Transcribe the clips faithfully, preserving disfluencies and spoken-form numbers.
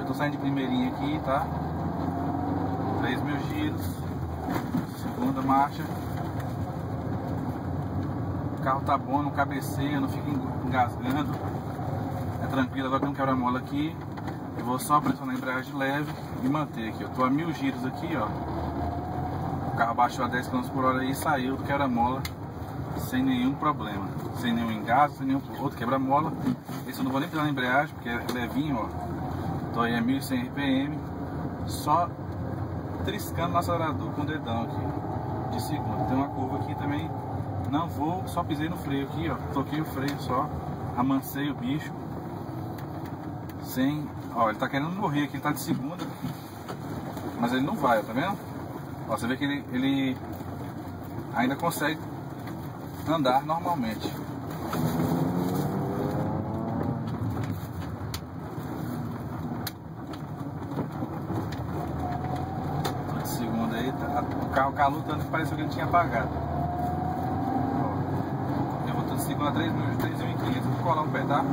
Eu tô saindo de primeirinha aqui, tá? três mil giros. Segunda marcha. O carro tá bom, não cabeceia, não fica engasgando. É tranquilo, agora tem um quebra-mola aqui. Eu vou só pressionar a embreagem leve e manter aqui. Eu tô a mil giros aqui, ó. O carro baixou a dez quilômetros por hora e saiu do quebra-mola sem nenhum problema. Sem nenhum engasgo, sem nenhum outro quebra-mola. Esse eu não vou nem pisar na embreagem, porque é levinho, ó. Tô aí a mil e cem R P M. Só triscando no acelerador com o dedão aqui. De segunda. Tem uma curva aqui também. Não vou, só pisei no freio aqui, ó. Toquei o freio só. Amancei o bicho. Sem... Ó, ele tá querendo morrer aqui, ele tá de segunda. Mas ele não vai, ó, tá vendo? Ó, você vê que ele, ele ainda consegue andar normalmente. Tô de segunda aí, tá, o carro calou tanto que pareceu que ele tinha apagado. Ó, eu vou tô de segunda a três mil e quinhentos, vou colar um pé, tá?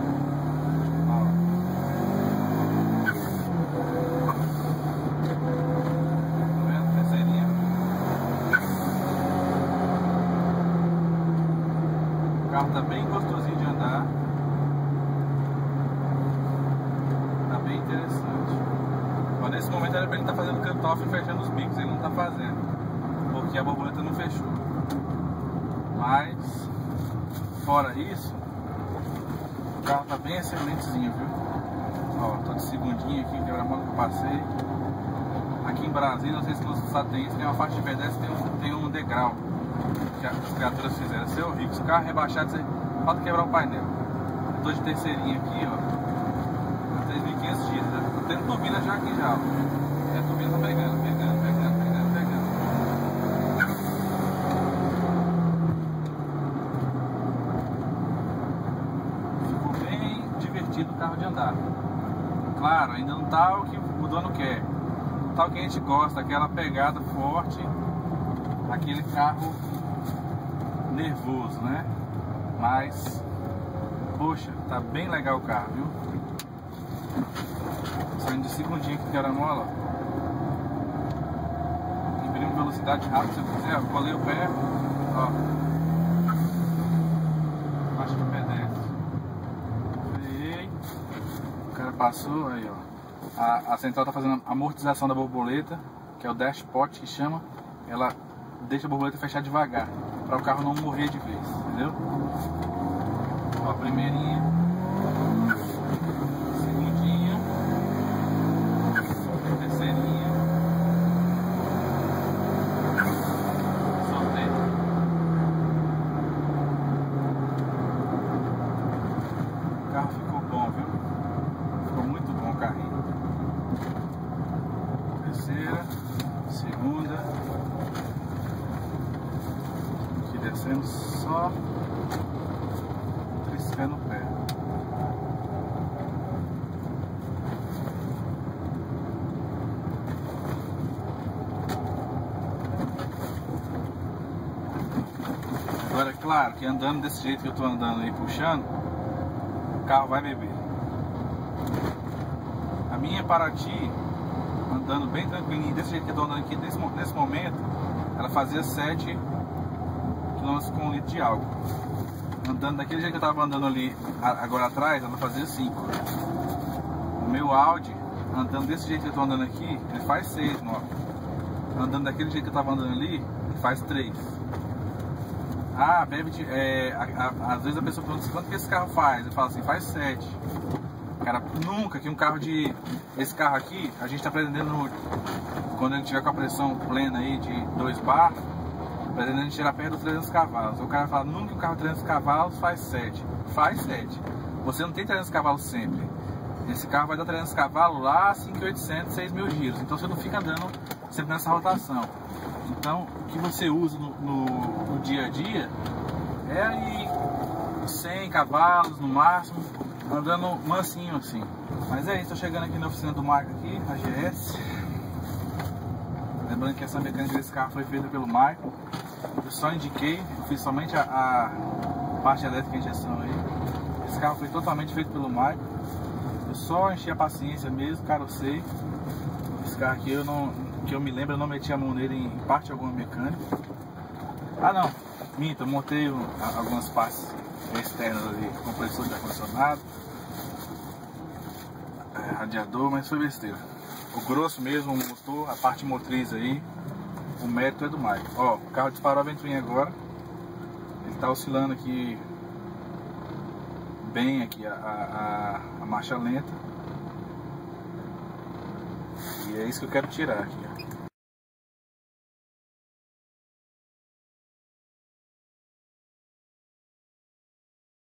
O carro tá bem gostosinho de andar. Tá bem interessante. Ó, nesse momento era pra ele estar tá fazendo cut-off e fechando os bicos. Ele não tá fazendo, porque a borboleta não fechou. Mas fora isso, o carro tá bem excelentezinho, viu? Ó, tô de segundinha aqui, quebra-mola que eu passei. Aqui em Brasília, não sei se nos Estados Unidos tem uma faixa de pedestre, tem um, tem um degrau que as criaturas fizeram. Isso é horrível. Se o carro rebaixado, você pode quebrar o painel. Eu tô de terceirinha aqui, ó. três mil e quinhentos dias. Né? Tô tendo turbina já aqui já, ó. E a turbina tá pegando, pegando, pegando, pegando, pegando. Ficou bem divertido o carro de andar. Claro, ainda não tá o que o dono quer. Não tá o que a gente gosta, aquela pegada forte, aquele carro nervoso, né? Mas, poxa, tá bem legal o carro, viu? Saindo de segundinho aqui, quebra-mola. Imprimo velocidade rápida se eu quiser, ó. Colei o pé, ó. Acho que o pé desce. Freei. O cara passou, aí, ó. A, a central tá fazendo a amortização da borboleta, que é o dash pot que chama. Ela deixa a borboleta fechar devagar, para o carro não morrer de vez, entendeu? Ó, primeirinha, segundinha, terceirinha, soltei. O carro ficou bom, viu? Ficou muito bom o carrinho. Terceira, segunda. Descendo só triscando o pé. Agora é claro que andando desse jeito que eu tô andando aí, puxando, o carro vai beber. A minha Paraty, andando bem tranquilinho, desse jeito que eu tô andando aqui, nesse, nesse momento, ela fazia sete quilômetros com um litro de álcool. Andando daquele jeito que eu tava andando ali agora atrás, ela fazia cinco. O meu Audi, andando desse jeito que eu tô andando aqui, ele faz seis. Andando daquele jeito que eu tava andando ali, ele faz três. Ah, bebe de, é, a, a, às vezes a pessoa pergunta quanto que esse carro faz. Eu falo assim, faz sete. Cara, nunca que um carro de... Esse carro aqui, a gente tá pretendendo, no, quando ele tiver com a pressão plena aí de dois bar, pretendendo tirar perto dos trezentos cavalos. O cara fala, nunca um carro de trezentos cavalos faz sete. Faz sete. Você não tem trezentos cavalos sempre. Esse carro vai dar trezentos cavalos lá, cinco mil e oitocentos, seis mil giros. Então você não fica andando sempre nessa rotação. Então, o que você usa no, no, no dia a dia é aí cem cavalos no máximo, andando mansinho assim. Mas é isso, tô chegando aqui na oficina do Marco aqui, a G S. Lembrando que essa mecânica desse carro foi feita pelo Marco. Eu só indiquei, eu fiz somente a, a parte elétrica e injeção aí. Esse carro foi totalmente feito pelo Marco. Eu só enchi a paciência mesmo, cara, eu sei. Esse carro aqui, eu não, que eu me lembro, eu não meti a mão nele em parte alguma mecânica. Ah não, minto, eu montei um, algumas partes externas ali, compressor de ar-condicionado, é, radiador, mas foi besteira. O grosso mesmo, o motor, a parte motriz aí, o mérito é do Maicon. Ó, o carro disparou a ventoinha agora, ele tá oscilando aqui bem aqui a, a, a marcha lenta. E é isso que eu quero tirar aqui, ó.